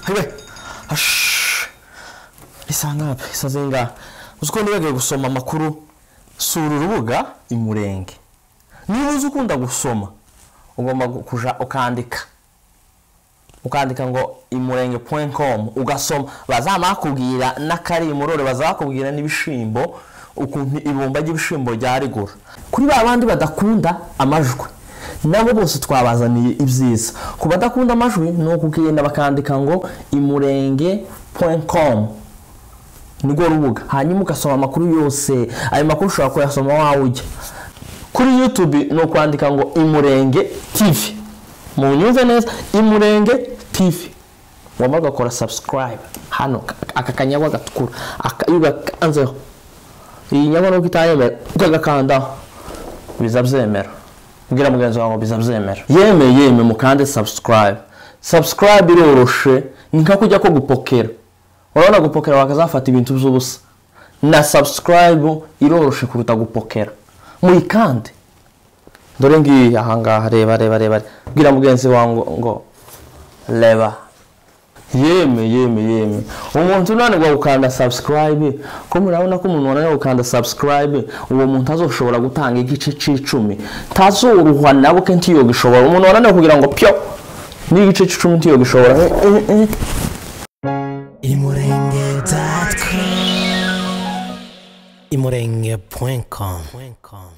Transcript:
Hawe. Isanga isazenga. Uzuko nibagiye gusoma amakuru sura urubuga imurenge. Niba uzi ukunda gusoma ugomba kuja ukandika ngo imurenge.com ugasoma bazamakubwira nakari murore bazakubwira nibishimbo ukuntu ibumba ry'ibishimbo ryarigura kuri babandi badakunda amajwi nabo bose twabazaniye ibyiza ku badakunda amajwi no kugenda bakandika ngo imurenge.com nigo rubuga hanyuma ugasoma amakuru yose ayo makuru ushobora kuyasoma wawe ujya kuri YouTube no kwandika ngo imurenge TV mu nyumve neza imurenge TV wamaga gukora subscribe hano akakanyagwa gatukura akayuga kanzeho iyi nyabwo no kitayemera ukagakanda bizabyemera ngira mugenzi wangu bizabyemera yeme mukande subscribe iroroshe nka kujya ko gupokera urabona gupokera wakazafata ibintu by'ubusa na subscribe iroroshe kuruta gupokera muyikande dore ngiye ahangaha reba bwira mugenzi wangu ngo leba yeme umuntu nane gwa ukanda subscribe ko murabona ko umuntu wanane ukanda subscribe uwo muntu azoshobora gutanga igice c10 tazoruhwa nabo kenti yo gishobora umuntu wanane kugira ngo pyo ni igice c10 ntiyo gishobora imurenge.com